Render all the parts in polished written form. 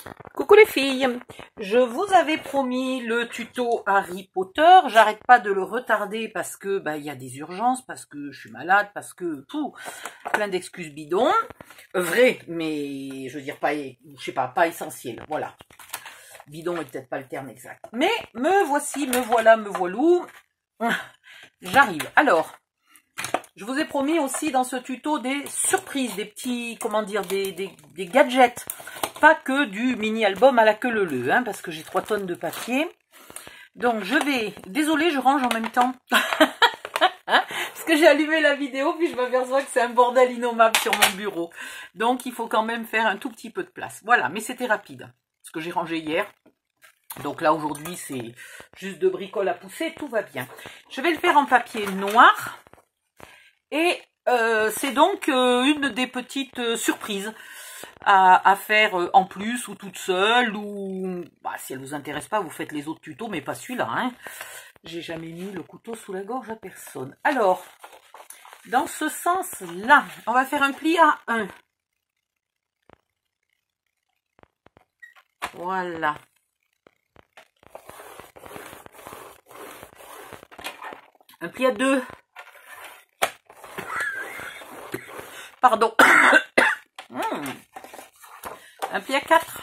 Coucou les filles, je vous avais promis le tuto Harry Potter, j'arrête pas de le retarder parce que il y a des urgences, parce que je suis malade, parce que plein d'excuses bidons, vrai, mais je veux dire pas, je sais pas essentiel, voilà. Bidon est peut-être pas le terme exact. Mais me voici, me voilà, me voilou, j'arrive. Alors, je vous ai promis aussi dans ce tuto des surprises, des petits, comment dire, des gadgets. Pas que du mini-album à la queue leu-leu, hein, parce que j'ai 3 tonnes de papier. Donc je vais... Désolée, je range en même temps. Parce que j'ai allumé la vidéo, puis je m'aperçois que c'est un bordel innommable sur mon bureau. Donc il faut quand même faire un tout petit peu de place. Voilà, mais c'était rapide. Parce que j'ai rangé hier. Donc là, aujourd'hui, c'est juste de bricole à pousser, tout va bien. Je vais le faire en papier noir. Et c'est donc une des petites surprises à faire en plus ou toute seule, ou si elle vous intéresse pas, vous faites les autres tutos, mais pas celui-là. Hein. J'ai jamais mis le couteau sous la gorge à personne. Alors, dans ce sens-là, on va faire un pli à 1. Voilà. Un pli à 2. Pardon. Un pli à 4.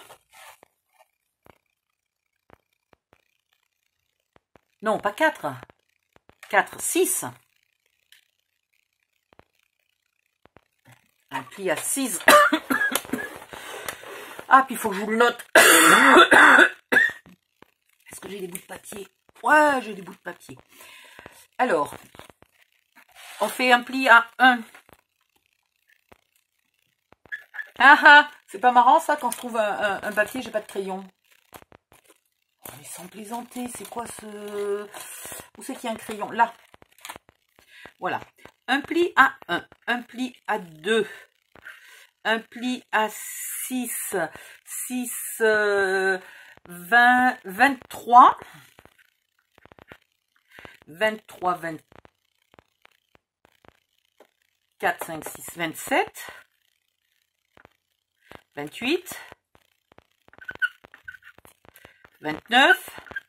Non, pas 4. 4, 6. Un pli à 6. Ah, puis il faut que je vous le note. Est-ce que j'ai des bouts de papier? Ouais, j'ai des bouts de papier. Alors, on fait un pli à 1. C'est pas marrant ça quand je trouve un papier, j'ai pas de crayon. Oh, mais sans plaisanter, c'est quoi ce... Où c'est qu'il y a un crayon? Là. Voilà. Un pli à 1, un pli à 2, un pli à 6, 6, 20, 23, 23, 24, 5, 6, 27, 28, 29,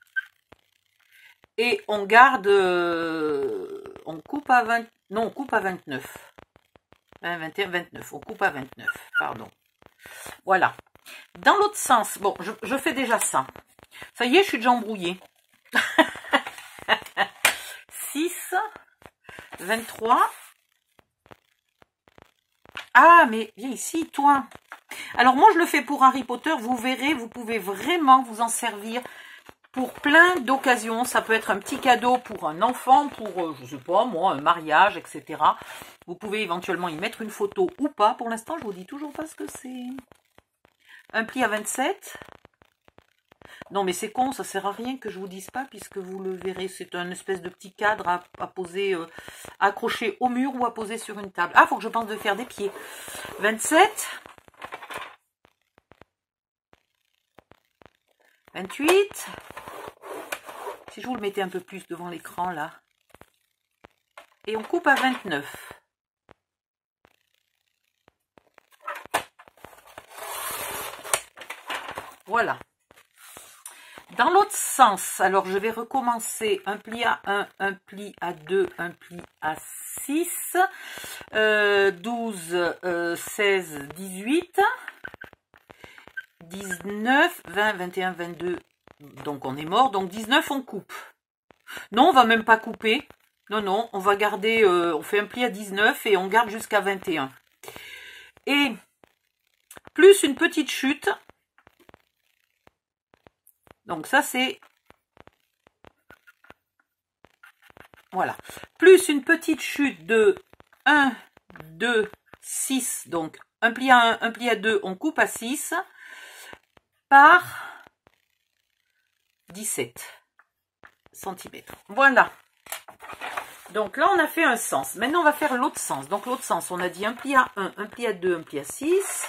et on garde, on coupe à 20, non, on coupe à 29, 20, 21, 29, on coupe à 29, pardon. Voilà. Dans l'autre sens, bon, je fais déjà ça. Ça y est, je suis déjà embrouillée. 6, 23. Ah, mais viens ici, toi. Alors moi, je le fais pour Harry Potter. Vous verrez, vous pouvez vraiment vous en servir pour plein d'occasions. Ça peut être un petit cadeau pour un enfant, pour, je sais pas, moi, un mariage, etc. Vous pouvez éventuellement y mettre une photo ou pas. Pour l'instant, je vous dis toujours pas ce que c'est. Un pli à 27. Non, mais c'est con, ça sert à rien que je vous dise pas, puisque vous le verrez. C'est un espèce de petit cadre à poser, accroché au mur ou à poser sur une table. Ah, faut que je pense de faire des pieds. 27. 28. Si je vous le mettais un peu plus devant l'écran, là. Et on coupe à 29. Voilà. Dans l'autre sens, alors je vais recommencer un pli à 1, un pli à 2, un pli à 6, 12, 16, 18, 19, 20, 21, 22, donc on est mort, donc 19 on coupe. Non, on va même pas couper, non, on va garder, on fait un pli à 19 et on garde jusqu'à 21. Et plus une petite chute. Donc ça c'est, voilà, plus une petite chute de 1, 2, 6, donc un pli à 1, un pli à 2, on coupe à 6, par 17 cm. Voilà. Donc là on a fait un sens. Maintenant on va faire l'autre sens. Donc l'autre sens, on a dit un pli à 1, un pli à 2, un pli à 6.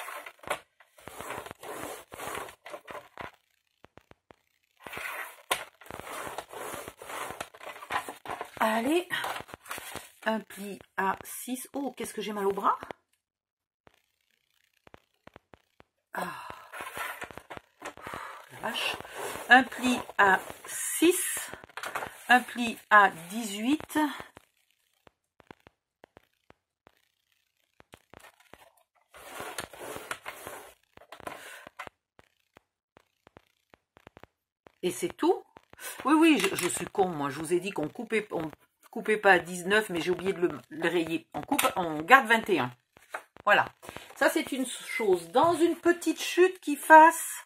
Allez, un pli à 6. Oh, qu'est-ce que j'ai mal au bras. Ah. H, un pli à 6, un pli à 18, et c'est tout. Oui, je suis con, moi, je vous ai dit qu'on coupait pas à 19, mais j'ai oublié de le rayer. On garde 21. Voilà. Ça, c'est une chose. Dans une petite chute qui fasse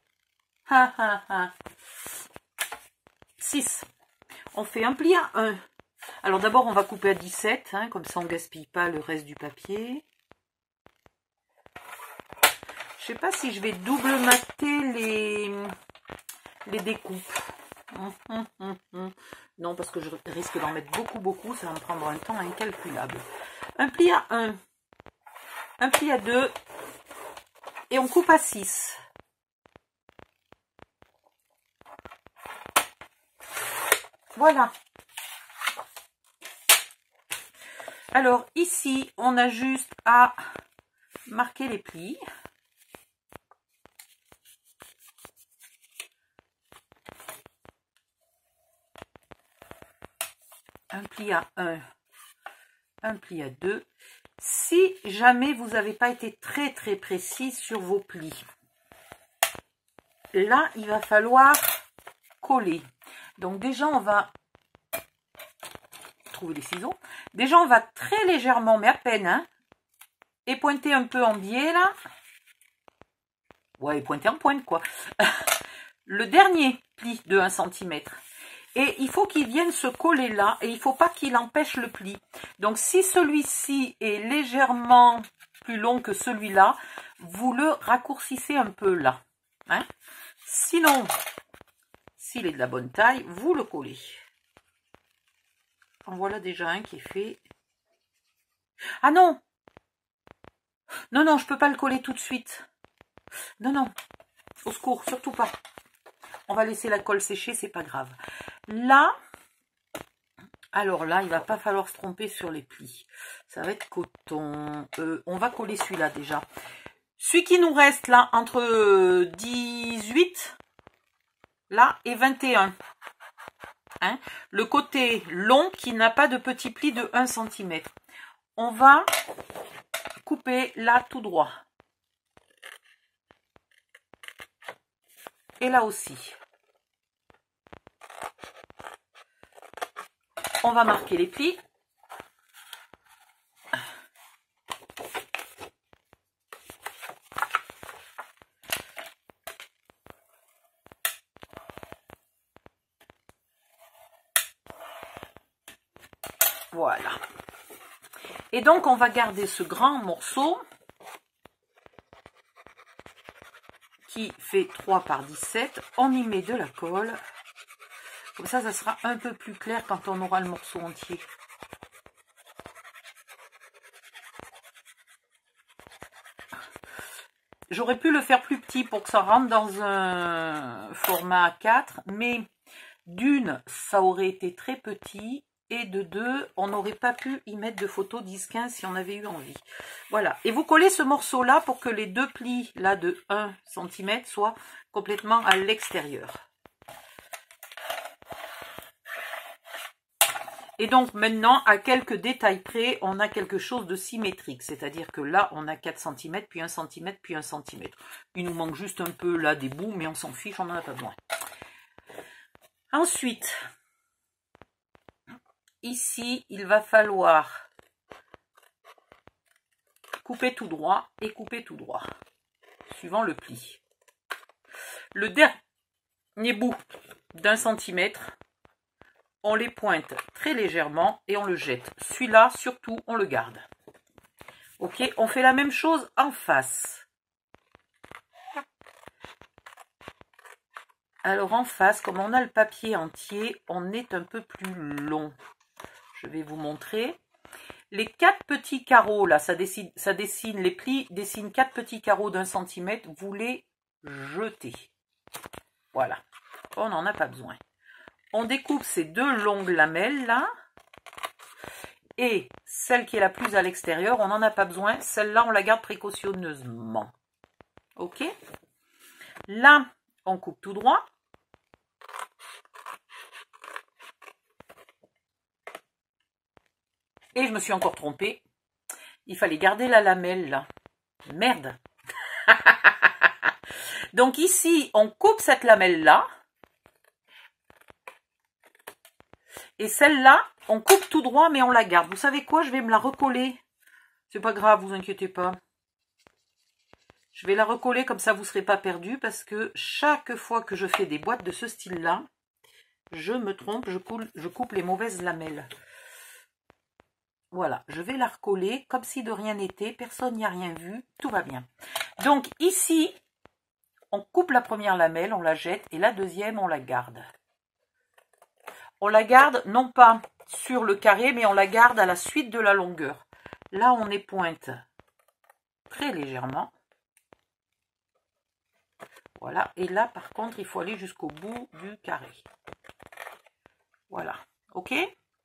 6. On fait un pli à 1. Alors d'abord, on va couper à 17, hein, comme ça on ne gaspille pas le reste du papier. Je sais pas si je vais double mater les découpes. Non, parce que je risque d'en mettre beaucoup, ça va me prendre un temps incalculable. Un pli à 1, un pli à 2, et on coupe à 6. Voilà. Alors ici, on a juste à marquer les plis. Un pli à 1, un pli à 2. Si jamais vous n'avez pas été très précis sur vos plis, là, il va falloir coller. Donc déjà, on va trouver les ciseaux. Déjà, on va très légèrement, mais à peine, hein, et pointer un peu en biais, là. Ouais, pointer en pointe, quoi. Le dernier pli de 1 cm. Et il faut qu'il vienne se coller là, et il ne faut pas qu'il empêche le pli. Donc, si celui-ci est légèrement plus long que celui-là, vous le raccourcissez un peu là. Hein? Sinon, s'il est de la bonne taille, vous le collez. En voilà déjà un qui est fait. Ah non! Non, je ne peux pas le coller tout de suite. Non, au secours, surtout pas. On va laisser la colle sécher, c'est pas grave. Là, alors là, il va pas falloir se tromper sur les plis. Ça va être coton. On va coller celui-là déjà. Celui qui nous reste là, entre 18, là, et 21. Hein, le côté long qui n'a pas de petit pli de 1 cm. On va couper là tout droit. Et là aussi. On va marquer les plis. Voilà. Et donc, on va garder ce grand morceau qui fait 3 par 17. On y met de la colle. Comme ça, ça sera un peu plus clair quand on aura le morceau entier. J'aurais pu le faire plus petit pour que ça rentre dans un format A4, mais d'une, ça aurait été très petit, et de deux, on n'aurait pas pu y mettre de photos 10-15 si on avait eu envie. Voilà, et vous collez ce morceau-là pour que les deux plis là de 1 cm soient complètement à l'extérieur. Et donc maintenant, à quelques détails près, on a quelque chose de symétrique. C'est-à-dire que là, on a 4 cm, puis 1 cm, puis 1 cm. Il nous manque juste un peu là des bouts, mais on s'en fiche, on n'en a pas besoin. Ensuite, ici, il va falloir couper tout droit et couper tout droit, suivant le pli. Le dernier bout d'1 cm, on les pointe très légèrement et on le jette. Celui-là, surtout, on le garde. Ok, on fait la même chose en face. Alors en face, comme on a le papier entier, on est un peu plus long. Je vais vous montrer. Les 4 petits carreaux, là, ça dessine les plis, dessinent 4 petits carreaux d'1 cm, vous les jetez. Voilà, on n'en a pas besoin. On découpe ces deux longues lamelles là. Et celle qui est la plus à l'extérieur, on n'en a pas besoin. Celle-là, on la garde précautionneusement. Ok. Là, on coupe tout droit. Et je me suis encore trompée. Il fallait garder la lamelle là. Merde. Donc ici, on coupe cette lamelle là. Et celle-là, on coupe tout droit, mais on la garde. Vous savez quoi? Je vais me la recoller. C'est pas grave, vous inquiétez pas. Je vais la recoller, comme ça vous ne serez pas perdu, parce que chaque fois que je fais des boîtes de ce style-là, je me trompe, je coupe les mauvaises lamelles. Voilà, je vais la recoller comme si de rien n'était, personne n'y a rien vu, tout va bien. Donc ici, on coupe la première lamelle, on la jette, et la deuxième, on la garde. On la garde non pas sur le carré, mais on la garde à la suite de la longueur. Là, on épointe très légèrement. Voilà, et là, par contre, il faut aller jusqu'au bout du carré. Voilà, ok?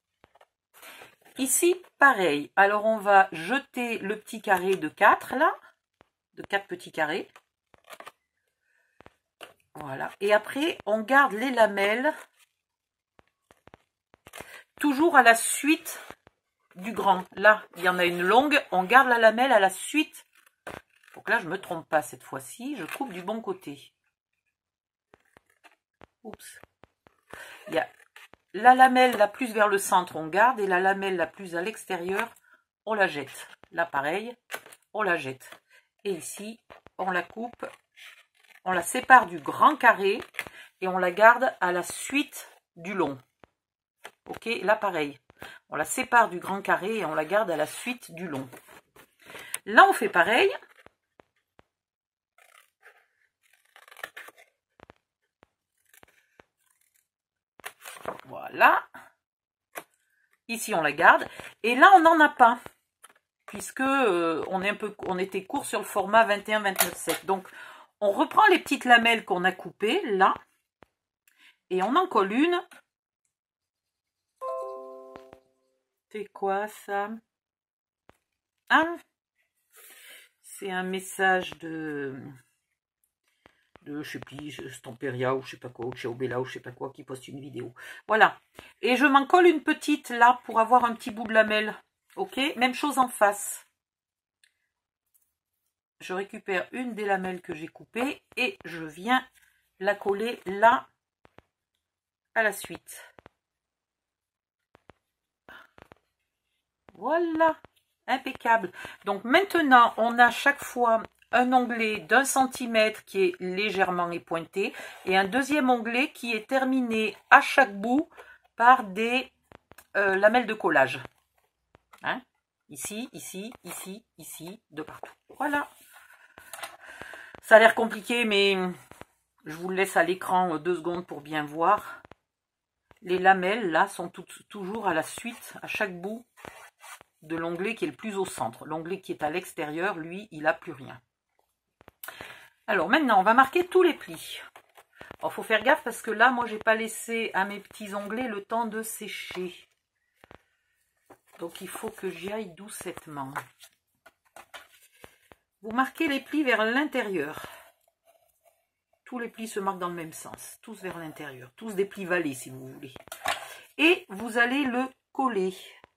Ici, pareil. Alors, on va jeter le petit carré de 4, là, de 4 petits carrés. Voilà, et après, on garde les lamelles toujours à la suite du grand. Là, il y en a une longue, on garde la lamelle à la suite. Donc là, je ne me trompe pas cette fois-ci, je coupe du bon côté. Oups. Il y a la lamelle la plus vers le centre, on garde, et la lamelle la plus à l'extérieur, on la jette. Là, pareil, on la jette. Et ici, on la coupe, on la sépare du grand carré, et on la garde à la suite du long. Ok, là, pareil. On la sépare du grand carré, et on la garde à la suite du long. Là, on fait pareil. Voilà. Ici, on la garde. Et là, on n'en a pas. Puisque on était court sur le format 21-29-7. Donc, on reprend les petites lamelles qu'on a coupées, là. Et on en colle une. C'est quoi, ça? Ah, c'est un message de je sais plus, Stamperia ou je sais pas quoi, ou Chaobella ou je sais pas quoi, qui poste une vidéo. Voilà. Et je m'en colle une petite là pour avoir un petit bout de lamelle. Ok, même chose en face. Je récupère une des lamelles que j'ai coupées et je viens la coller là à la suite. Voilà, impeccable. Donc maintenant, on a chaque fois un onglet d'1 centimètre qui est légèrement épointé et un deuxième onglet qui est terminé à chaque bout par des lamelles de collage. Hein? Ici, ici, ici, ici, de partout. Voilà. Ça a l'air compliqué, mais je vous le laisse à l'écran 2 secondes pour bien voir. Les lamelles, là, sont toujours à la suite, à chaque bout de l'onglet qui est le plus au centre. L'onglet qui est à l'extérieur, lui, il n'a plus rien. Alors maintenant, on va marquer tous les plis. Il faut faire gaffe parce que là, moi, j'ai pas laissé à mes petits onglets le temps de sécher. Donc, il faut que j'y aille doucettement. Vous marquez les plis vers l'intérieur. Tous les plis se marquent dans le même sens. Tous vers l'intérieur. Tous des plis vallés, si vous voulez. Et vous allez le coller.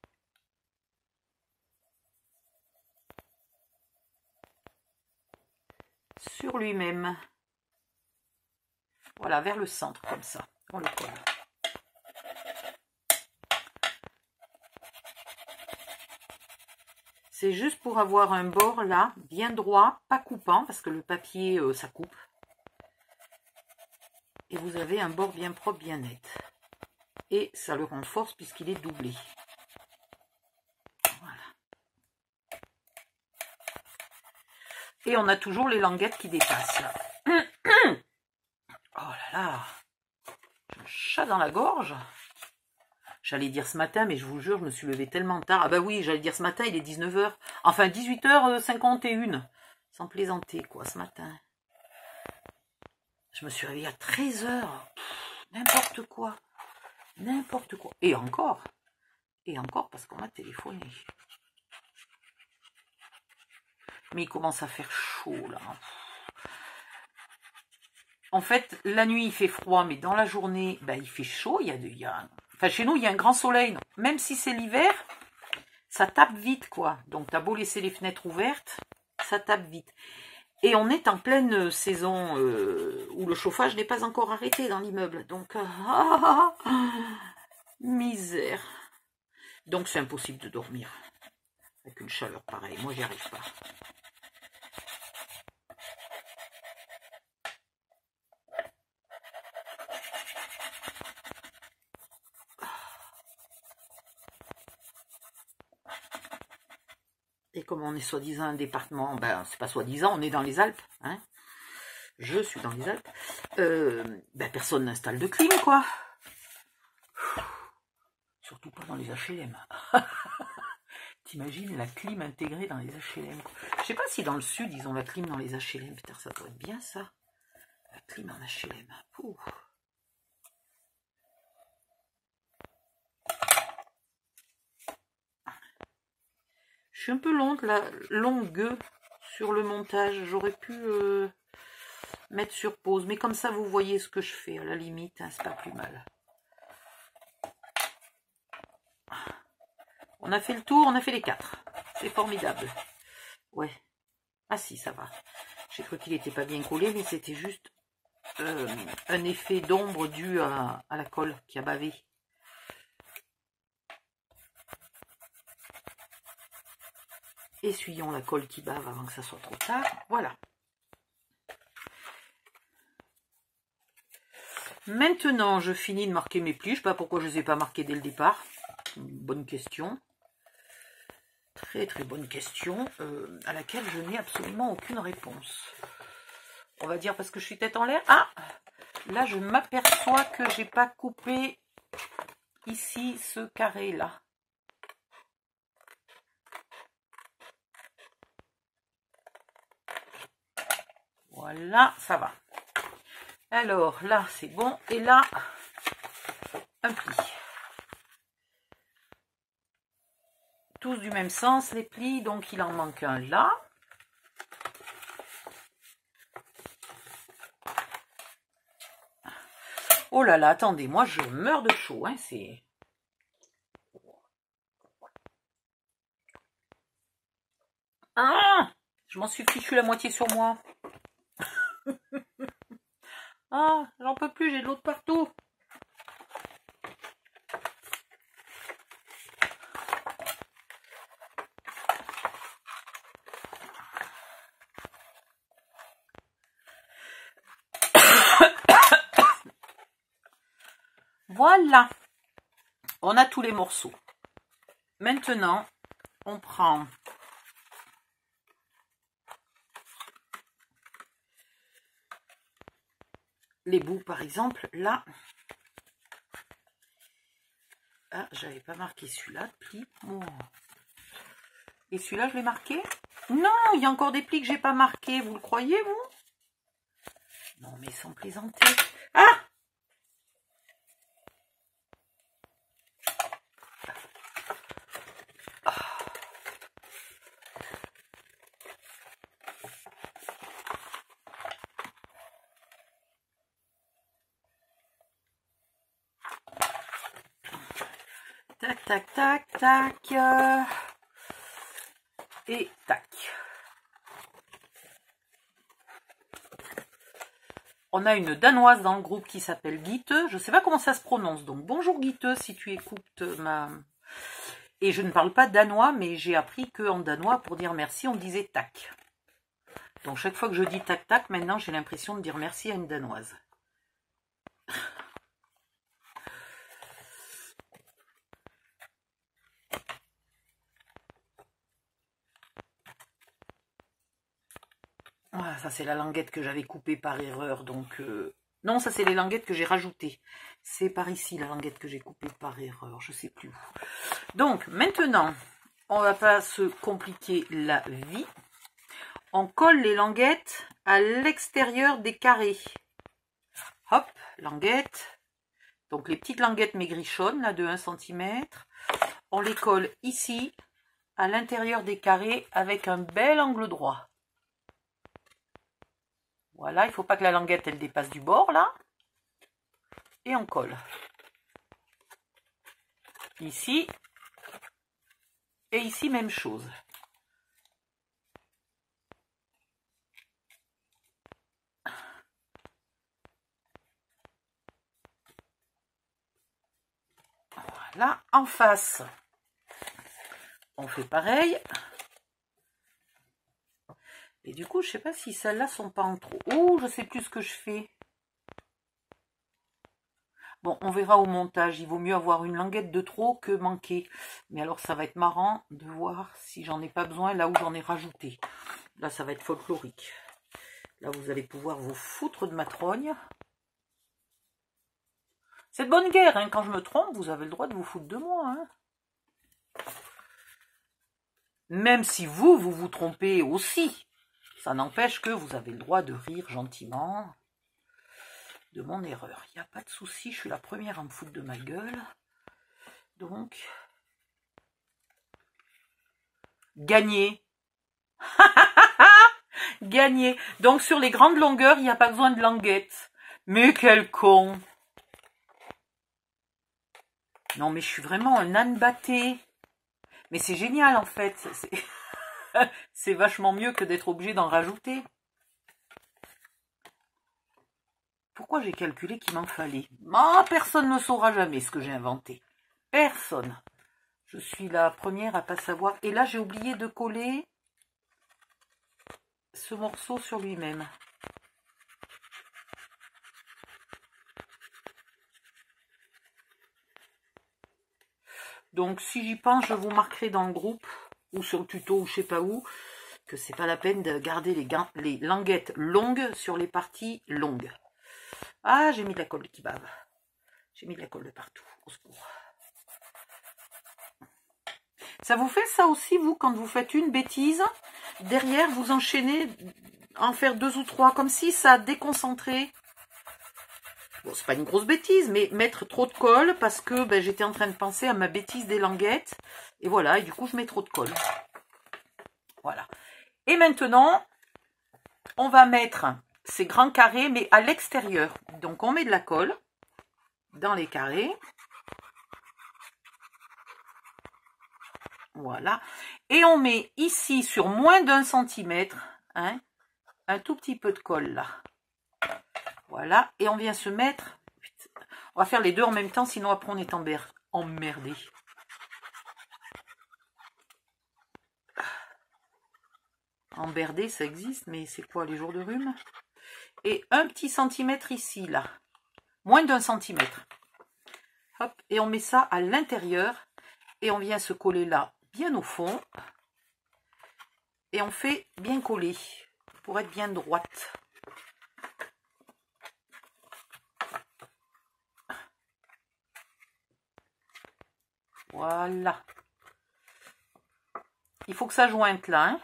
Sur lui-même. Voilà, vers le centre, comme ça. On le colle. C'est juste pour avoir un bord là, bien droit, pas coupant, parce que le papier, ça coupe. Et vous avez un bord bien propre, bien net. Et ça le renforce puisqu'il est doublé. Voilà. Et on a toujours les languettes qui dépassent là. Oh là là, j'ai un chat dans la gorge. J'allais dire ce matin, mais je vous jure, je me suis levée tellement tard. Ah bah oui, j'allais dire ce matin, il est 19 h. Enfin, 18h51. Sans plaisanter, quoi, ce matin. Je me suis réveillée à 13 h. N'importe quoi. N'importe quoi. Et encore, parce qu'on m'a téléphoné. Mais il commence à faire chaud, là. En fait, la nuit, il fait froid, mais dans la journée, ben, il fait chaud. Enfin, chez nous, il y a un grand soleil. Même si c'est l'hiver, ça tape vite, quoi. Donc, t'as beau laisser les fenêtres ouvertes, ça tape vite. Et on est en pleine saison où le chauffage n'est pas encore arrêté dans l'immeuble. Donc, misère. Donc, c'est impossible de dormir avec une chaleur pareille. Moi, j'y arrive pas. Et comme on est soi-disant un département, ben c'est pas soi-disant, on est dans les Alpes, hein. Je suis dans les Alpes. Ben personne n'installe de clim, quoi. Surtout pas dans les HLM. T'imagines la clim intégrée dans les HLM, quoi. Je sais pas si dans le sud ils ont la clim dans les HLM. Putain, ça doit être bien ça. La clim en HLM. Ouh. Je suis un peu longue sur le montage. J'aurais pu mettre sur pause. Mais comme ça, vous voyez ce que je fais. À la limite, hein, c'est pas plus mal. On a fait le tour, on a fait les 4. C'est formidable. Ouais. Ah si, ça va. J'ai cru qu'il n'était pas bien collé, mais c'était juste un effet d'ombre dû à la colle qui a bavé. Essuyons la colle qui bave avant que ça soit trop tard. Voilà. Maintenant, je finis de marquer mes plis. Je ne sais pas pourquoi je ne les ai pas marqués dès le départ. Une bonne question. Très très bonne question à laquelle je n'ai absolument aucune réponse. On va dire parce que je suis tête en l'air. Ah, là, je m'aperçois que j'ai pas coupé ici ce carré là. Voilà, ça va. Alors là, c'est bon. Et là, un pli. Tous du même sens, les plis. Donc, il en manque un là. Oh là là, attendez, moi, je meurs de chaud. Hein, c'est... Ah, je m'en suis fichu la moitié sur moi. Ah, j'en peux plus, j'ai de l'eau de partout. Voilà, on a tous les morceaux. Maintenant, on prend les bouts, par exemple, là. Ah, j'avais pas marqué celui-là, pli. Oh. Et celui-là, je l'ai marqué? Non, il y a encore des plis que j'ai pas marqués. Vous le croyez, vous? Non, mais sans plaisanter. Ah! Tac, tac, tac, tac. Et tac. On a une Danoise dans le groupe qui s'appelle Gitte. Je ne sais pas comment ça se prononce. Donc bonjour Gitte, si tu écoutes ma... Et je ne parle pas danois, mais j'ai appris qu'en danois, pour dire merci, on disait tac. Donc chaque fois que je dis tac tac, maintenant j'ai l'impression de dire merci à une Danoise. Ah, ça c'est la languette que j'avais coupée par erreur, donc... Non, ça c'est les languettes que j'ai rajoutées. C'est par ici la languette que j'ai coupée par erreur, je sais plus où. Donc maintenant, on va pas se compliquer la vie. On colle les languettes à l'extérieur des carrés. Hop, languette. Donc les petites languettes maigrichonnes, là de 1 cm. On les colle ici, à l'intérieur des carrés, avec un bel angle droit. Voilà, il ne faut pas que la languette, elle dépasse du bord, là. Et on colle. Ici. Et ici, même chose. Voilà, en face, on fait pareil. Et du coup, je sais pas si celles-là sont pas en trop. Oh, je sais plus ce que je fais. Bon, on verra au montage. Il vaut mieux avoir une languette de trop que manquer. Mais alors, ça va être marrant de voir si j'en ai pas besoin là où j'en ai rajouté. Là, ça va être folklorique. Là, vous allez pouvoir vous foutre de ma trogne. C'est de bonne guerre, hein. Quand je me trompe, vous avez le droit de vous foutre de moi, hein. Même si vous vous trompez aussi. Ça n'empêche que vous avez le droit de rire gentiment de mon erreur. Il n'y a pas de souci, je suis la première à me foutre de ma gueule. Donc, gagner. Gagner. Donc, sur les grandes longueurs, il n'y a pas besoin de languette. Mais quel con. Non, mais je suis vraiment un âne batté. Mais c'est génial, en fait. C'est vachement mieux que d'être obligé d'en rajouter. Pourquoi j'ai calculé qu'il m'en fallait? Oh, personne ne saura jamais ce que j'ai inventé. Personne. Je suis la première à pas savoir. Et là, j'ai oublié de coller ce morceau sur lui-même. Donc, si j'y pense, je vous marquerai dans le groupe ou sur le tuto ou je sais pas où que c'est pas la peine de garder les languettes longues sur les parties longues. Ah, j'ai mis de la colle qui bave. J'ai mis de la colle de partout. Au secours. Ça vous fait ça aussi, vous, quand vous faites une bêtise, derrière, vous enchaînez en faire 2 ou 3, comme si ça déconcentrait. Bon, c'est pas une grosse bêtise, mais mettre trop de colle, parce que ben, j'étais en train de penser à ma bêtise des languettes. Et voilà, et du coup, je mets trop de colle. Voilà. Et maintenant, on va mettre ces grands carrés, mais à l'extérieur. Donc, on met de la colle dans les carrés. Voilà. Et on met ici, sur moins d'1 centimètre, hein, un tout petit peu de colle là. Voilà. Et on vient se mettre... On va faire les deux en même temps, sinon après on est emmerdé. Emmerdé, ça existe, mais c'est quoi les jours de rhume? Et un petit centimètre ici, là. Moins d'1 centimètre. Hop. Et on met ça à l'intérieur. Et on vient se coller là, bien au fond. Et on fait bien coller, pour être bien droite. Voilà. Il faut que ça jointe là. Hein.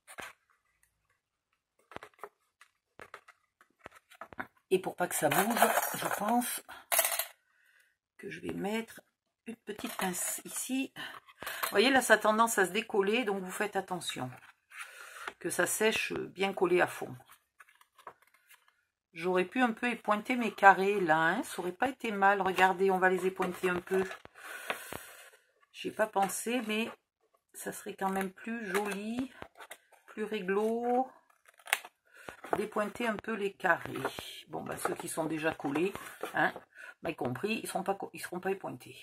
Et pour pas que ça bouge, je pense que je vais mettre une petite pince ici. Vous voyez, là, ça a tendance à se décoller, donc vous faites attention. Que ça sèche bien collé à fond. J'aurais pu un peu épointer mes carrés là. Hein. Ça aurait pas été mal. Regardez, on va les épointer un peu. J'ai pas pensé, mais ça serait quand même plus joli, plus réglo, d'épointer un peu les carrés. Bon, bah ceux qui sont déjà collés, hein, bah, compris, ils seront pas épointés.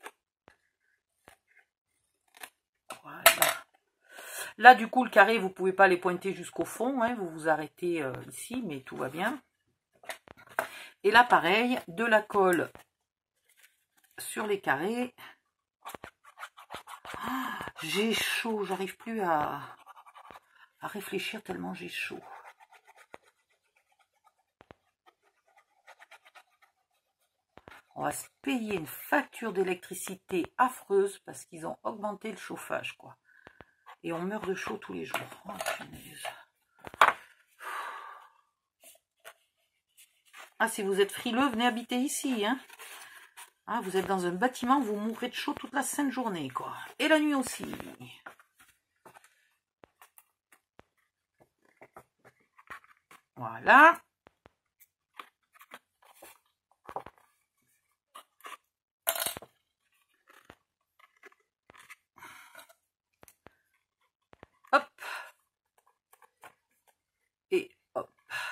Voilà. Là, du coup, le carré, vous pouvez pas les pointer jusqu'au fond, hein, vous vous arrêtez ici, mais tout va bien. Et là, pareil, de la colle sur les carrés. Ah, j'ai chaud, j'arrive plus à réfléchir tellement j'ai chaud. On va se payer une facture d'électricité affreuse parce qu'ils ont augmenté le chauffage, quoi. Et on meurt de chaud tous les jours. Oh, punaise. Ah, si vous êtes frileux, venez habiter ici, hein. Ah, vous êtes dans un bâtiment, vous mourrez de chaud toute la sainte journée, quoi. Et la nuit aussi. Voilà. Hop. Et hop.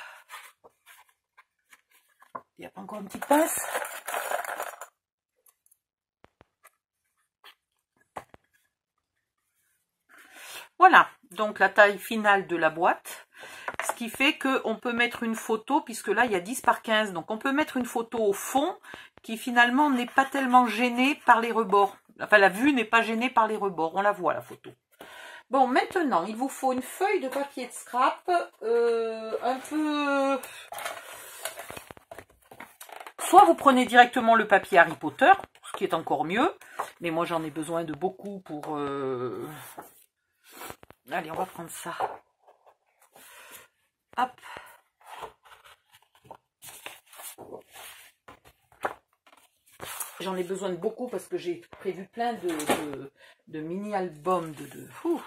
Il n'y a pas encore une petite pince. Voilà, donc la taille finale de la boîte. Ce qui fait qu'on peut mettre une photo, puisque là il y a 10 par 15. Donc on peut mettre une photo au fond qui finalement n'est pas tellement gênée par les rebords. Enfin la vue n'est pas gênée par les rebords, on la voit la photo. Bon, maintenant, il vous faut une feuille de papier de scrap, un peu... Soit vous prenez directement le papier Harry Potter, ce qui est encore mieux, mais moi j'en ai besoin de beaucoup pour... Allez, on va prendre ça. Hop. J'en ai besoin de beaucoup parce que j'ai prévu plein de mini-albums Ouh.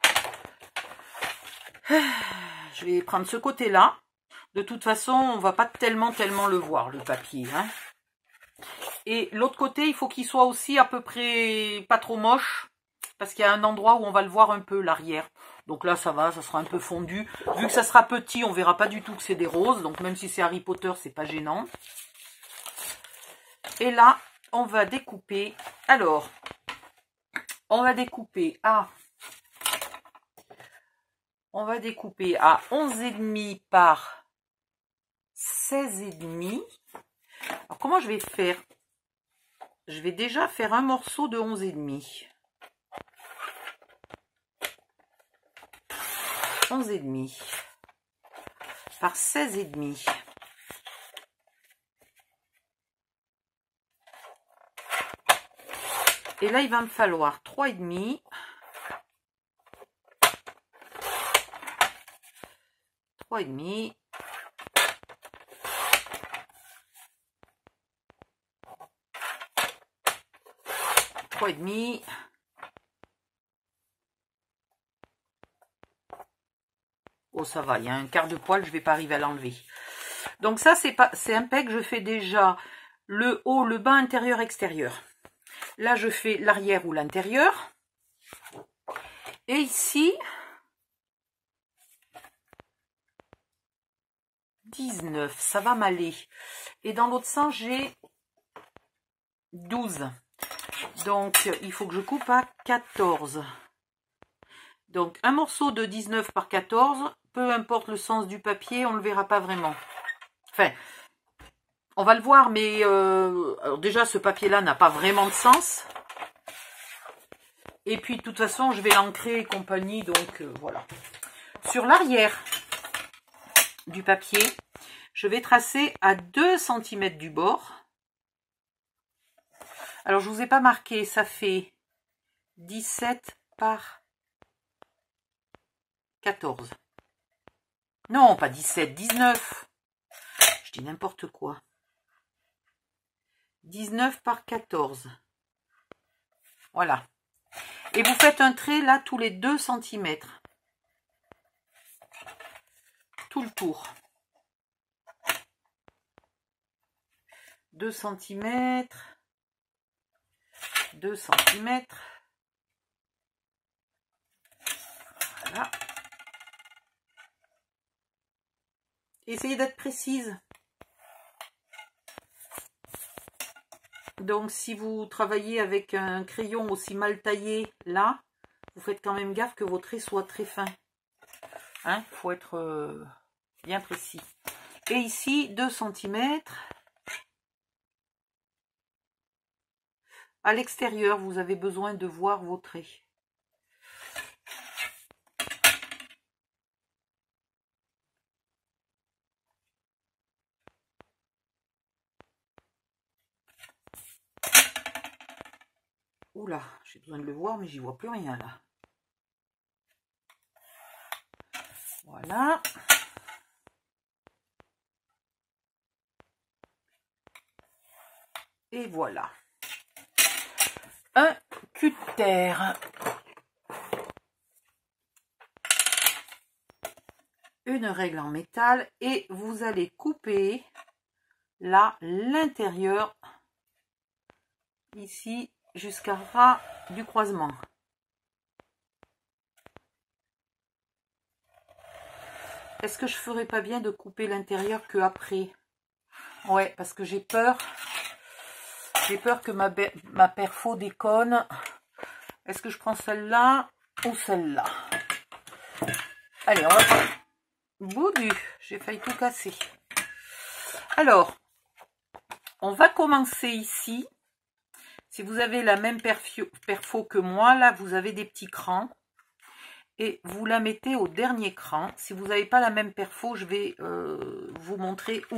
Je vais prendre ce côté-là. De toute façon, on va pas tellement le voir, le papier. Hein. Et l'autre côté, il faut qu'il soit aussi à peu près pas trop moche. Parce qu'il y a un endroit où on va le voir un peu, l'arrière. Donc là, ça va, ça sera un peu fondu. Vu que ça sera petit, on verra pas du tout que c'est des roses. Donc même si c'est Harry Potter, c'est pas gênant. Et là, on va découper. Alors, on va découper à 11,5 par 16,5. Alors, comment je vais faire? Je vais déjà faire un morceau de 11,5. 11,5 par 16,5. Et là, il va me falloir 3,5. 3,5. 3,5. Oh, ça va, il y a un quart de poil, je ne vais pas arriver à l'enlever. Donc ça, c'est impec, je fais déjà le haut, le bas, intérieur, extérieur. Là, je fais l'arrière ou l'intérieur. Et ici, 19, ça va m'aller. Et dans l'autre sens, j'ai 12. Donc, il faut que je coupe à 14. Donc, un morceau de 19 par 14, peu importe le sens du papier, on ne le verra pas vraiment. Enfin, on va le voir, mais alors déjà, ce papier-là n'a pas vraiment de sens. Et puis, de toute façon, je vais l'ancrer et compagnie, donc voilà. Sur l'arrière du papier, je vais tracer à 2 cm du bord. Alors, je ne vous ai pas marqué, ça fait 17 par 14. Non, pas 17, 19. Je dis n'importe quoi. 19 par 14. Voilà. Et vous faites un trait là tous les 2 cm. Tout le tour. 2 cm. 2 cm. Voilà. Essayez d'être précise. Donc, si vous travaillez avec un crayon aussi mal taillé, là, vous faites quand même gaffe que vos traits soient très fins. Hein, faut être bien précis. Et ici, 2 cm. À l'extérieur, vous avez besoin de voir vos traits. Oula, j'ai besoin de le voir, mais j'y vois plus rien là. Voilà. Et voilà. Un cutter. une règle en métal et vous allez couper là l'intérieur ici jusqu'à ras du croisement. Est-ce que je ferais pas bien de couper l'intérieur que après? Ouais, parce que j'ai peur que ma perfo déconne. Est-ce que je prends celle-là ou celle-là? Allez, on va prendre. Boudu, j'ai failli tout casser. Alors, on va commencer ici. Si vous avez la même perfo que moi, là, vous avez des petits crans. Et vous la mettez au dernier cran. Si vous n'avez pas la même perfo, je vais vous montrer où.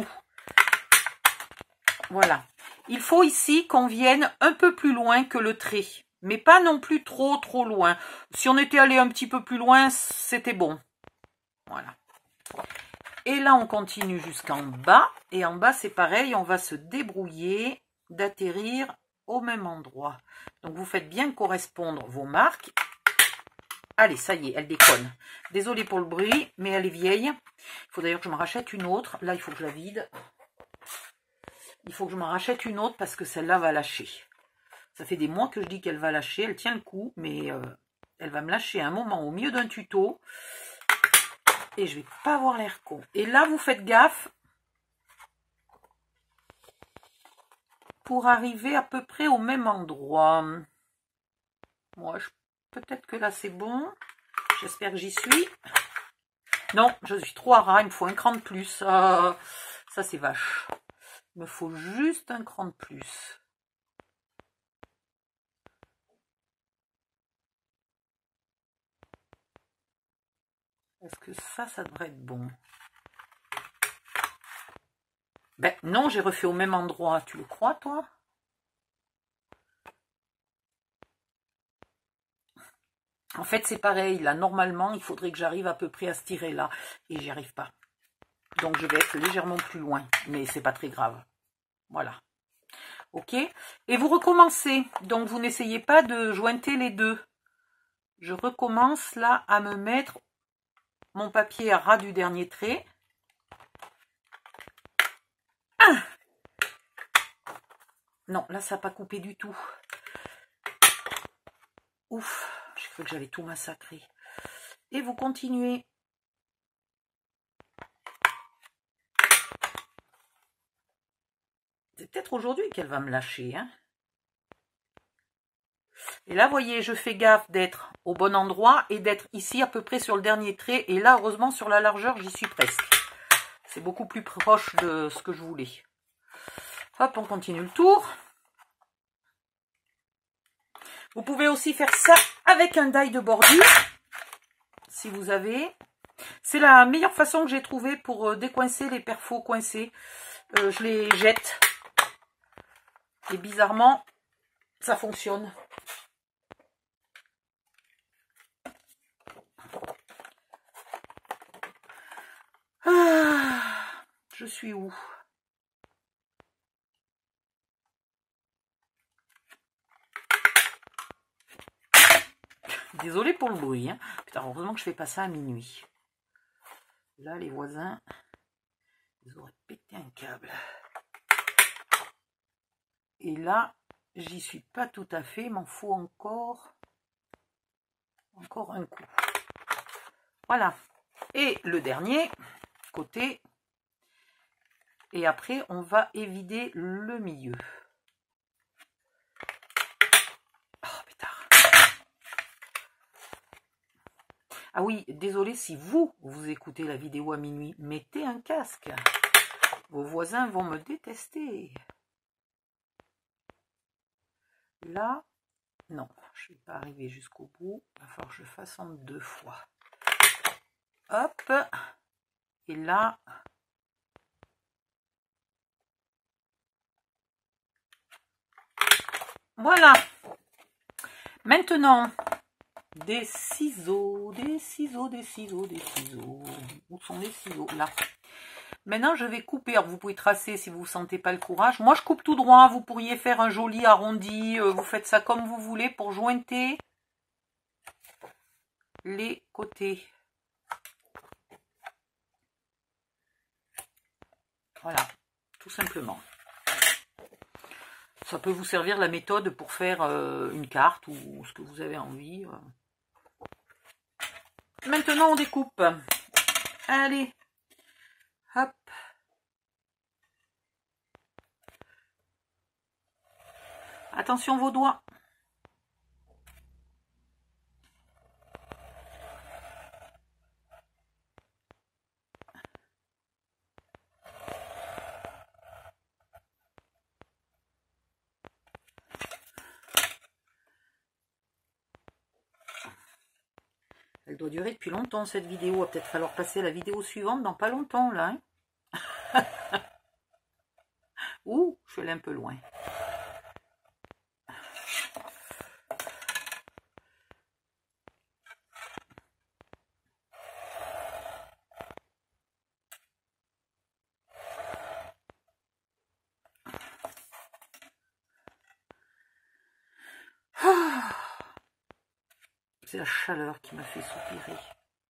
Voilà. Il faut ici qu'on vienne un peu plus loin que le trait. Mais pas non plus trop loin. Si on était allé un petit peu plus loin, c'était bon. Voilà. Et là, on continue jusqu'en bas. Et en bas, c'est pareil. On va se débrouiller d'atterrir au même endroit. Donc, vous faites bien correspondre vos marques. Allez, ça y est, elle déconne. Désolée pour le bruit, mais elle est vieille. Il faut d'ailleurs que je me rachète une autre. Là, il faut que je la vide. Il faut que je me rachète une autre parce que celle-là va lâcher. Ça fait des mois que je dis qu'elle va lâcher. Elle tient le coup, mais elle va me lâcher à un moment au milieu d'un tuto. Et je vais pas avoir l'air con. Et là, vous faites gaffe pour arriver à peu près au même endroit. Moi, peut-être que là, c'est bon. J'espère que j'y suis. Non, je suis trop à ras. Il me faut un cran de plus. Ça, c'est vache. Il me faut juste un cran de plus. Est-ce que ça devrait être bon? Ben non, j'ai refait au même endroit. Tu le crois, toi? En fait, c'est pareil. Là, normalement, il faudrait que j'arrive à peu près à se tirer là. Et j'y arrive pas. Donc, je vais être légèrement plus loin. Mais c'est pas très grave. Voilà. Ok? Et vous recommencez. Donc, vous n'essayez pas de jointer les deux. Je recommence là à me mettre mon papier à ras du dernier trait. Ah! Non, là, ça n'a pas coupé du tout. Ouf, j'ai cru que j'avais tout massacré. Et vous continuez. C'est peut-être aujourd'hui qu'elle va me lâcher. Hein. Et là, vous voyez, je fais gaffe d'être au bon endroit et d'être ici à peu près sur le dernier trait. Et là, heureusement, sur la largeur, j'y suis presque. C'est beaucoup plus proche de ce que je voulais. Hop, on continue le tour. Vous pouvez aussi faire ça avec un die de bordure, si vous avez. C'est la meilleure façon que j'ai trouvée pour décoincer les perfos coincés. Je les jette. Et bizarrement, ça fonctionne. Ah, je suis où? Désolée pour le bruit. Hein. Putain, heureusement que je fais pas ça à minuit. Là, les voisins, ils auraient pété un câble. Et là, j'y suis pas tout à fait. Il m'en faut encore un coup. Voilà. Et le dernier côté. Et après, on va évider le milieu. Ah oui, désolé si vous écoutez la vidéo à minuit, mettez un casque. Vos voisins vont me détester. Là, non, je ne vais pas arriver jusqu'au bout. Il va falloir que je fasse en 2 fois. Hop. Et là, voilà. Maintenant, des ciseaux. Où sont les ciseaux? Là. Maintenant, je vais couper. Alors, vous pouvez tracer si vous ne sentez pas le courage. Moi, je coupe tout droit. Vous pourriez faire un joli arrondi. Vous faites ça comme vous voulez pour jointer les côtés. Voilà, tout simplement. Ça peut vous servir la méthode pour faire une carte ou ce que vous avez envie. Maintenant, on découpe. Allez, hop. Attention vos doigts. Elle doit durer depuis longtemps cette vidéo. Il va peut-être falloir passer à la vidéo suivante dans pas longtemps là. Hein. Ouh, je suis allée un peu loin. C'est la chaleur qui m'a fait soupirer.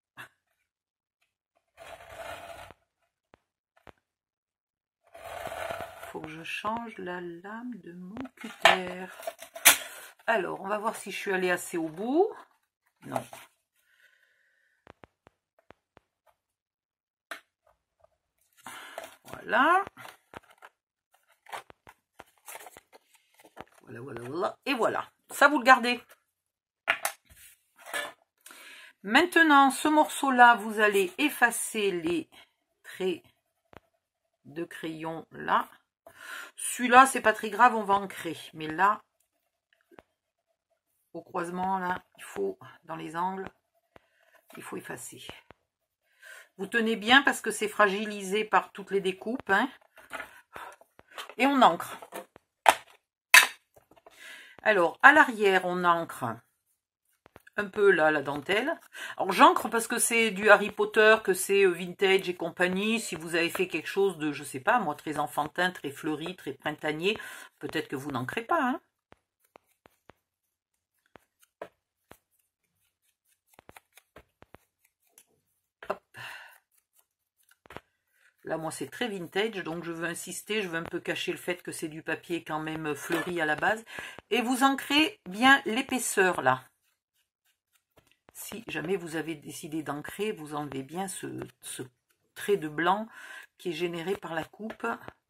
Faut que je change la lame de mon cutter. Alors, on va voir si je suis allée assez au bout. Non. Voilà. Voilà, voilà, voilà. Et voilà. Ça, vous le gardez. Maintenant, ce morceau-là, vous allez effacer les traits de crayon là. Celui-là, c'est pas très grave, on va ancrer. Mais là, au croisement, là, il faut, dans les angles, il faut effacer. Vous tenez bien parce que c'est fragilisé par toutes les découpes. Hein. Et on ancre. Alors, à l'arrière, on ancre un peu là, la dentelle. Alors, j'ancre parce que c'est du Harry Potter, que c'est vintage et compagnie. Si vous avez fait quelque chose de, je sais pas, moi, très enfantin, très fleuri, très printanier, peut-être que vous n'ancrez pas. Hein. Hop. Là, moi, c'est très vintage, donc je veux insister, je veux un peu cacher le fait que c'est du papier quand même fleuri à la base. Et vous ancrez bien l'épaisseur, là. Si jamais vous avez décidé d'ancrer, vous enlevez bien ce trait de blanc qui est généré par la coupe.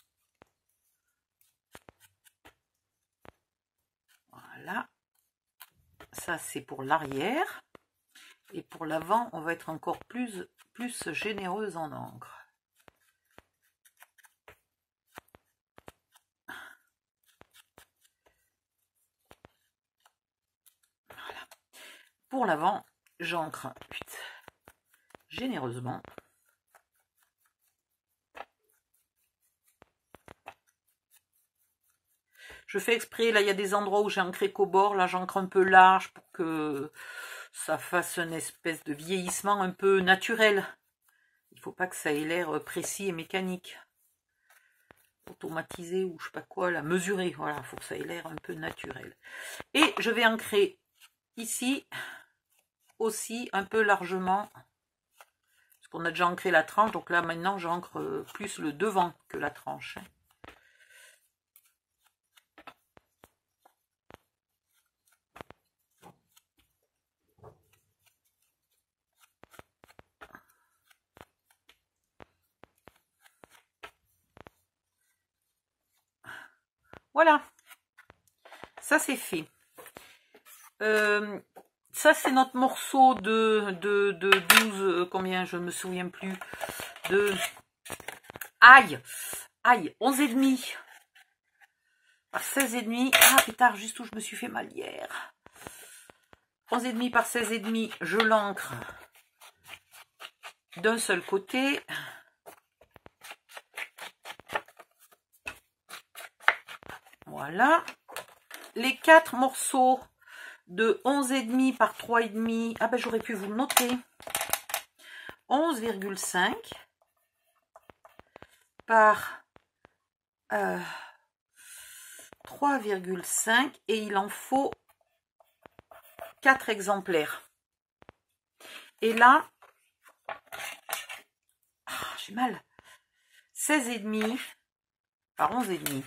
Voilà. Ça, c'est pour l'arrière. Et pour l'avant, on va être encore plus généreuse en encre. Voilà. Pour l'avant, j'encre généreusement. Je fais exprès, là il y a des endroits où j'ai ancré qu'au bord, là j'encre un peu large pour que ça fasse une espèce de vieillissement un peu naturel. Il ne faut pas que ça ait l'air précis et mécanique. Automatisé ou je sais pas quoi, là, mesuré, voilà, il faut que ça ait l'air un peu naturel. Et je vais ancrer ici aussi un peu largement, parce qu'on a déjà ancré la tranche, donc là maintenant j'ancre plus le devant que la tranche. Voilà, ça c'est fait. Ça c'est notre morceau de 12, combien, je ne me souviens plus, de... Aïe, 11,5 par 16,5. Ah putain, juste où je me suis fait mal hier. 11,5 par 16,5, je l'ancre d'un seul côté. Voilà. Les 4 morceaux de 11,5 par 3,5. Ah ben j'aurais pu vous le noter. 11,5 par 3,5 et il en faut 4 exemplaires. Et là, j'ai mal. 16,5 par 11,5.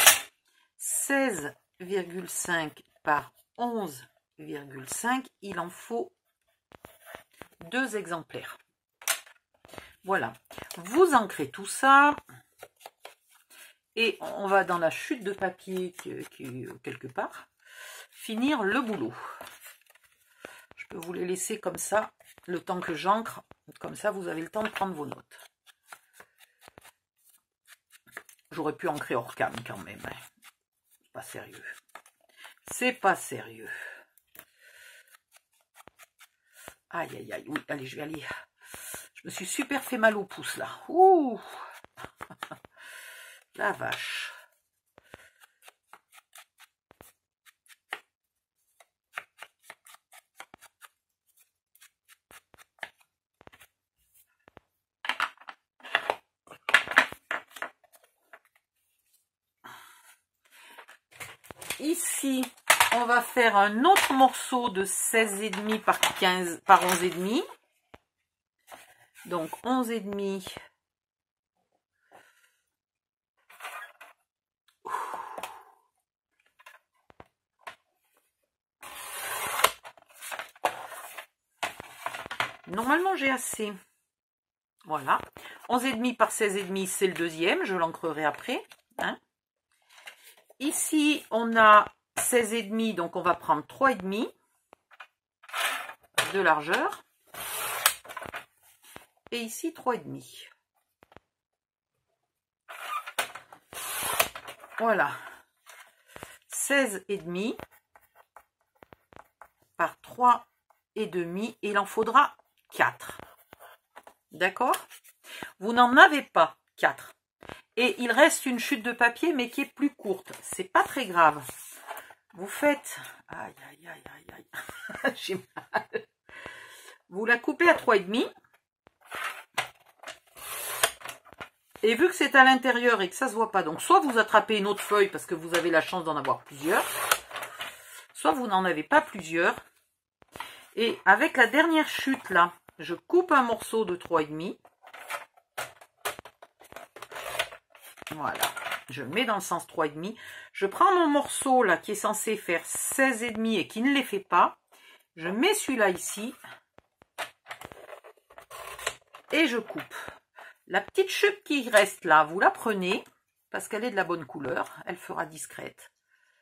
16,5 par 11,5. Il en faut 2 exemplaires. Voilà. Vous ancrez tout ça. Et on va dans la chute de papier qui est quelque part. Finir le boulot. Je peux vous les laisser comme ça. Le temps que j'ancre. Comme ça, vous avez le temps de prendre vos notes. J'aurais pu ancrer hors cam quand même. Hein. C'est pas sérieux. C'est pas sérieux. Aïe, aïe, aïe. Oui, allez, je vais aller. Je me suis super fait mal au pouce, là. Ouh. La vache. Ici, on va faire un autre morceau de 16,5 par 15 par 11,5. Donc 11,5. Normalement, j'ai assez. Voilà. 11,5 par 16,5, c'est le deuxième. Je l'ancrerai après. Hein. Ici, on a 16,5, donc on va prendre 3,5 de largeur. Et ici, 3,5. Voilà. 16,5 par 3,5. Et il en faudra 4. D'accord? Vous n'en avez pas 4. Et il reste une chute de papier, mais qui est plus courte. C'est pas très grave. Vous faites... Aïe, aïe, aïe, aïe, aïe. J'ai mal. Vous la coupez à 3,5. Et vu que c'est à l'intérieur et que ça se voit pas, donc soit vous attrapez une autre feuille parce que vous avez la chance d'en avoir plusieurs, soit vous n'en avez pas plusieurs. Et avec la dernière chute là, je coupe un morceau de 3,5. Voilà, je le mets dans le sens 3,5. Je prends mon morceau là qui est censé faire 16,5 et qui ne les fait pas. Je mets celui-là ici. Et je coupe. La petite chute qui reste là, vous la prenez parce qu'elle est de la bonne couleur. Elle fera discrète.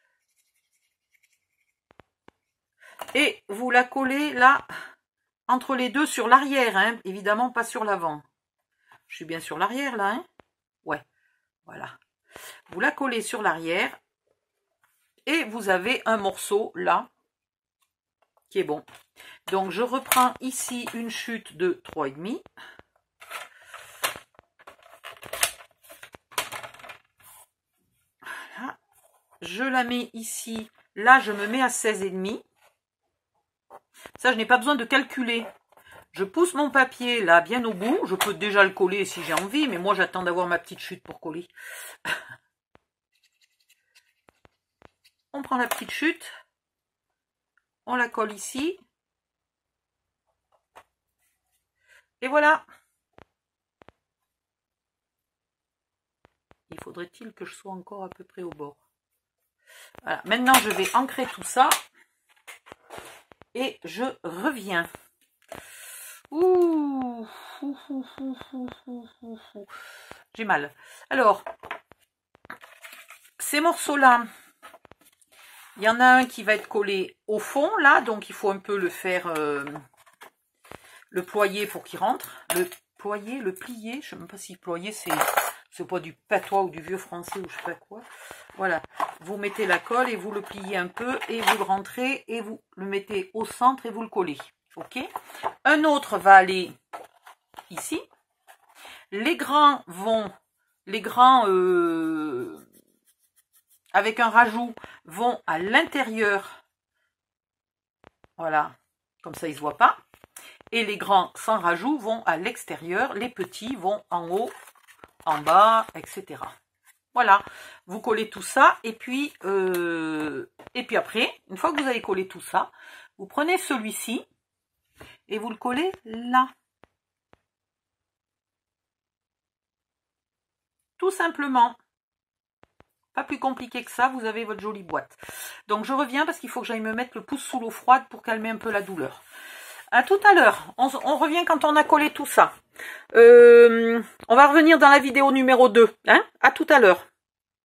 Et vous la collez là, entre les deux sur l'arrière, hein, évidemment pas sur l'avant. Je suis bien sur l'arrière là, hein? Ouais, voilà. Vous la collez sur l'arrière et vous avez un morceau là qui est bon. Donc je reprends ici une chute de 3,5. Voilà. Je la mets ici. Là, je me mets à 16,5. Ça, je n'ai pas besoin de calculer. Je pousse mon papier là bien au bout. Je peux déjà le coller si j'ai envie, mais moi j'attends d'avoir ma petite chute pour coller. On prend la petite chute. On la colle ici. Et voilà. Il faudrait-il que je sois encore à peu près au bord. Voilà. Maintenant, je vais ancrer tout ça. Et je reviens. Ouh. J'ai mal. Alors, ces morceaux-là, il y en a un qui va être collé au fond, là. Donc, il faut un peu le faire, le ployer pour qu'il rentre. Le ployer, le plier. Je ne sais même pas si ployer, c'est pas du patois ou du vieux français ou je sais pas quoi. Voilà. Vous mettez la colle et vous le pliez un peu et vous le rentrez et vous le mettez au centre et vous le collez. Ok. Un autre va aller ici. Les grands vont, avec un rajout, vont à l'intérieur. Voilà. Comme ça, ils ne se voient pas. Et les grands sans rajout vont à l'extérieur. Les petits vont en haut, en bas, etc. Voilà. Vous collez tout ça. Et puis après, une fois que vous avez collé tout ça, vous prenez celui-ci et vous le collez là. Tout simplement. Pas plus compliqué que ça, vous avez votre jolie boîte. Donc je reviens parce qu'il faut que j'aille me mettre le pouce sous l'eau froide pour calmer un peu la douleur. À tout à l'heure. On revient quand on a collé tout ça. On va revenir dans la vidéo numéro 2. Hein? À tout à l'heure.